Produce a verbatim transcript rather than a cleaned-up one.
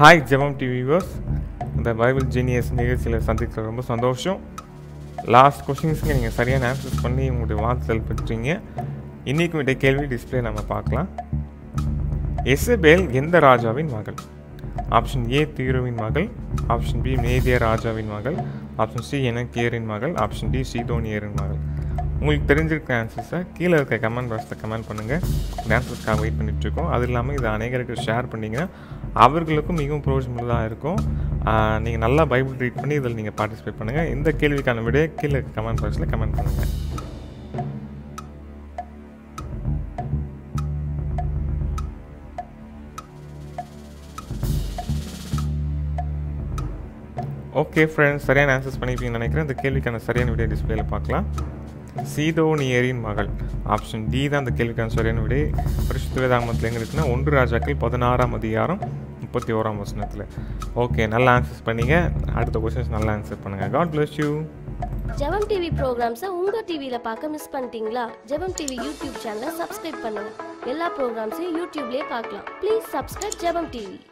Hi Jebam TV viewers, இந்த Bible genius நிகழ்ச்சியில் சந்திக்கிற ரொம்ப சந்தோஷம். லாஸ்ட் கொஷின்ஸ்க்கு நீங்கள் சரியான ஆன்சர்ஸ் பண்ணி உங்களுடைய வாழ்த்துதல் பெற்றீங்க. இன்றைக்கும் விட கேள்வி டிஸ்பிளே நம்ம பார்க்கலாம். எசபேல் எந்த ராஜாவின் மகள்? ஆப்ஷன் ஏ தீரோவின் மகள், ஆப்ஷன் பி மேதிய ராஜாவின் மகள், ஆப்ஷன் சி எனக்கேரின் மகள், ஆப்ஷன் டி சீதோனியரின் மகள். உங்களுக்கு தெரிஞ்சிருக்க ஆன்சர்ஸை கீழே இருக்க கமெண்ட் பாக்ஸில் கமெண்ட் பண்ணுங்கள். இந்த ஆன்சர்ஸ்க்காக வெயிட் பண்ணிகிட்ருக்கோம். அது இல்லாமல் இதை அநேகருக்கு ஷேர் பண்ணிங்கன்னா அவர்களுக்கும் மிகவும் பிரயோஜனமுள்ளதாக இருக்கும். நீங்கள் நல்லா பைபிள் ரீட் பண்ணி இதில் நீங்கள் பார்ட்டிசிபேட் பண்ணுங்கள். இந்த கேள்விக்கான விட கீழே இருக்க கமெண்ட் பாக்ஸில் கமெண்ட் பண்ணுங்கள். ஓகே ஃப்ரெண்ட்ஸ், சரியான ஆன்சர்ஸ் பண்ணிப்பீங்கன்னு நினைக்கிறேன். இந்த கேள்விக்கான சரியான விடை டிஸ்பிளேல பார்க்கலாம். சீதோனியரின் மகள், ஆப்ஷன் டி தான் அந்த கேள்விக்கான சரியான விடை. பரிசுத்த வேதாகமத்தில் எங்கே இருக்குன்னா ஒன்று ராஜாக்கள் பதினாறாம் அதிகாரம் முப்பத்தி ஓராம் வசனத்தில். ஓகே, நல்லா ஆன்சர்ஸ் பண்ணீங்க. அடுத்த கொஸ்டின்ஸ் நல்லா ஆன்சர் பண்ணுங்கள். God bless you. Jebam TV ப்ரோக்ராம்ஸை உங்கள் டிவியில் பார்க்க மிஸ் பண்ணிட்டீங்களா? ஜெபம் டிவி யூடியூப் சேனலை சப்ஸ்கிரைப் பண்ணுங்கள். எல்லா ப்ரோக்ராம்ஸையும் யூடியூப்லேயே பார்க்கலாம். Please subscribe Jebam TV.